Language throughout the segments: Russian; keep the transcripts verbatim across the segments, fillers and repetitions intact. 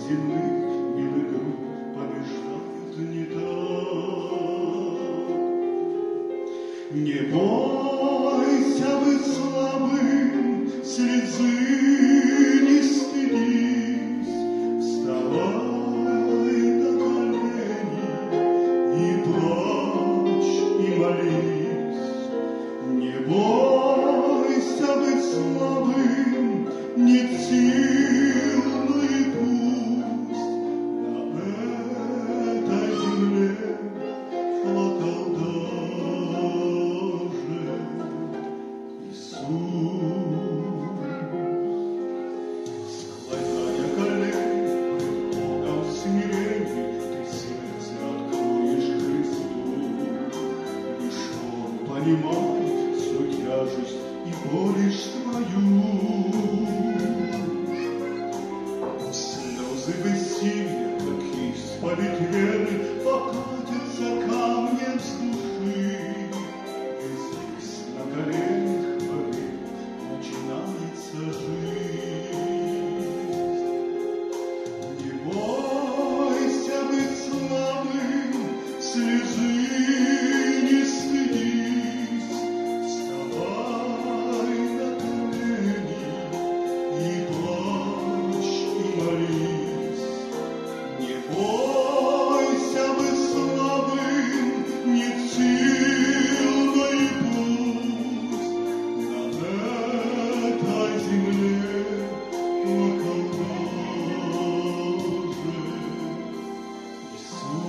земных милых друг побеждает не так. Не бойся вы слабым, слезы не стыдись, вставай на колени и плачь, и молись. Не бойся вы слабым, нет сил, но и пусть на этой земле плакал даже Иисус. Склоняя колени пред Богом в смирении, ты сердце откроешь Христу. Лишь Он понимает всю тяжесть и горечь твою. Слезы бессилия, как исповедь веры, покатятся камнем с души. И здесь на коленях вновь начинается жизнь. Не бойся быть слабым, слезы не стыдись, вставай на колени и плачь, и молись. Не бойся быть слабым, нет сил, но и пусть на этой земле плакал даже Иисус.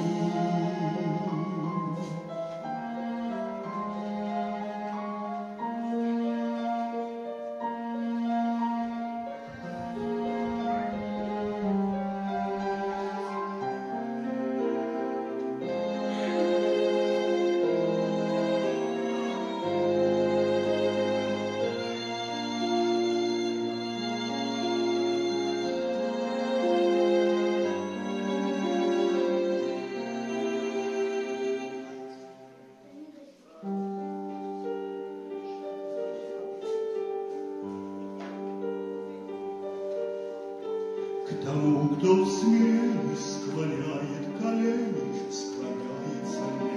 К тому, кто в смирении склоняет колени, склоняется мне